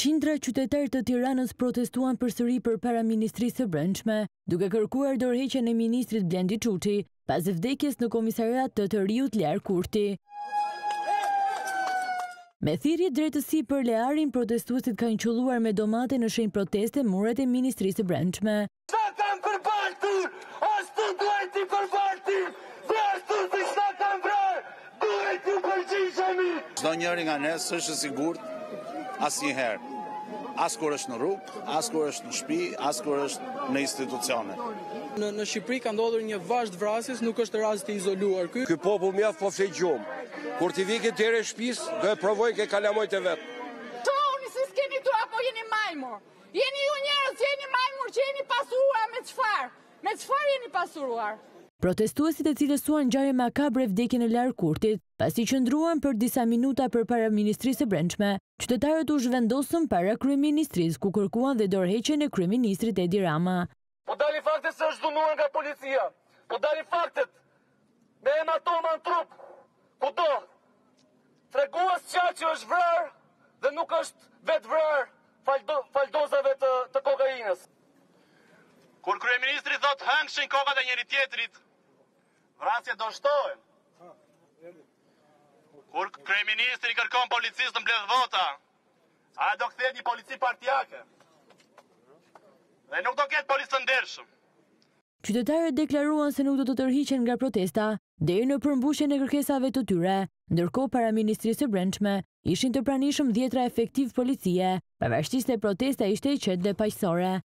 Qindra qytetarë të Tiranës protestuan përsëri përpara Ministrisë së Brendshme, duke kërkuar dorëheqjen e ministrit Blendi Çuçi pas vdekjes në komisariat të Riut Lar Kurti. Me thirrje drejtësi për learin, protestuesit kanë qelluar me domate në shenjë proteste muret e Ministrisë së Brendshme. Sa kanë përbaltur, ashtu duhet i përbaltin, ashtu si sa kanë vrarë, duhet ju përgjigjemi. Çdo njëri nga ne s'është i sigurt asnjëherë. As kur është në rrugë, as kur është në shtëpi, as kur është në institucione. Në Shqipëri ka ndodhur një vazhd vrasjes, nuk është rast i izoluar. Ky popull mjaft po flet gjumë. Kur t'i vike deri në shtëpisë, do e provojnë ke kalamojt e vet. Toni se s'keni tu apo jeni majmur? Jeni ju njerëz, jeni majmur që jeni pasuruar me çfarë? Me çfarë jeni pasuruar? Protestuesit e cilësuan ngjarje makabre vdekjen e Lar Kurtit, pasi qëndruan për disa minuta përpara Ministrisë së Brendshme, qytetarët u zhvendosën para kryeministrisë ku kërkuan dhe dorëheqjen e kryeministrit Edi Rama. Po dali faktet se është dhunuar nga policia. Po dali faktet me hematoma në trup. Kudo? Tregues që është vrarë dhe nuk është vetë vrarë faldozave të kokainës. Kur kryeministri thot hëngshin kokat e njëri tjetrit, vrasje do shtohen. Kur kryeministri kërkon policisë të mbledh vota, a do kthehet një polici partijake. Dhe nuk do ketë policë të ndershëm. Qytetarët deklaruan se nuk do të tërhiqen nga protesta deri në përmbushjen e kërkesave të tyre, ndërkohë para Ministrisë së Brendshme ishin të pranishëm 10 efektiv policie, pavarësisht se protesta ishte e qetë dhe paqësore.